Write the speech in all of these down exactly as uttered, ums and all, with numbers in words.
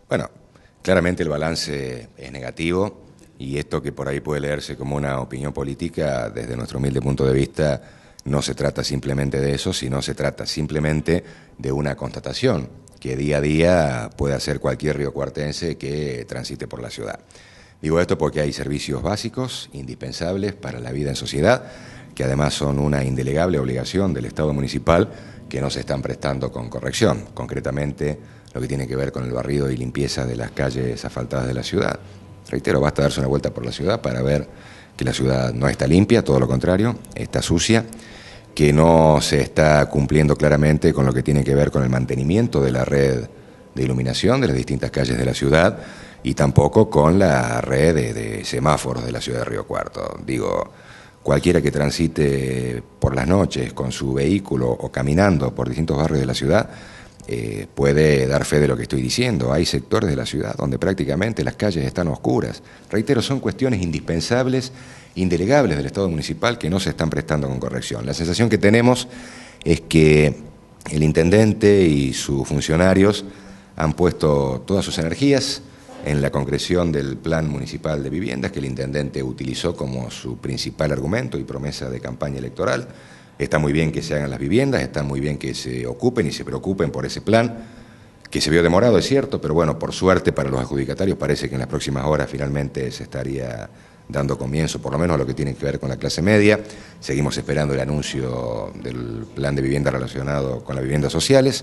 Bueno, claramente el balance es negativo y esto que por ahí puede leerse como una opinión política, desde nuestro humilde punto de vista, no se trata simplemente de eso, sino se trata simplemente de una constatación que día a día puede hacer cualquier riocuartense que transite por la ciudad. Digo esto porque hay servicios básicos, indispensables para la vida en sociedad, que además son una indelegable obligación del Estado municipal que no se están prestando con corrección, concretamente lo que tiene que ver con el barrido y limpieza de las calles asfaltadas de la ciudad. Reitero, basta darse una vuelta por la ciudad para ver que la ciudad no está limpia, todo lo contrario, está sucia, que no se está cumpliendo claramente con lo que tiene que ver con el mantenimiento de la red de iluminación de las distintas calles de la ciudad y tampoco con la red de, de semáforos de la ciudad de Río Cuarto. Digo, cualquiera que transite por las noches con su vehículo o caminando por distintos barrios de la ciudad eh, puede dar fe de lo que estoy diciendo. Hay sectores de la ciudad donde prácticamente las calles están oscuras. Reitero, son cuestiones indispensables, indelegables del Estado municipal que no se están prestando con corrección. La sensación que tenemos es que el intendente y sus funcionarios han puesto todas sus energías en la concreción del plan municipal de viviendas que el intendente utilizó como su principal argumento y promesa de campaña electoral. Está muy bien que se hagan las viviendas, está muy bien que se ocupen y se preocupen por ese plan, que se vio demorado, es cierto, pero bueno, por suerte para los adjudicatarios parece que en las próximas horas finalmente se estaría dando comienzo, por lo menos a lo que tiene que ver con la clase media. Seguimos esperando el anuncio del plan de vivienda relacionado con las viviendas sociales.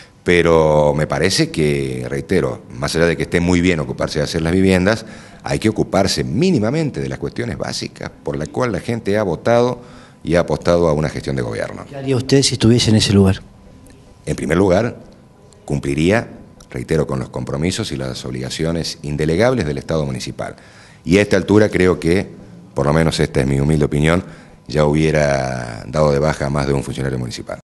Pero me parece que, reitero, más allá de que esté muy bien ocuparse de hacer las viviendas, hay que ocuparse mínimamente de las cuestiones básicas por las cuales la gente ha votado y ha apostado a una gestión de gobierno. ¿Qué haría usted si estuviese en ese lugar? En primer lugar, cumpliría, reitero, con los compromisos y las obligaciones indelegables del Estado municipal. Y a esta altura creo que, por lo menos esta es mi humilde opinión, ya hubiera dado de baja a más de un funcionario municipal.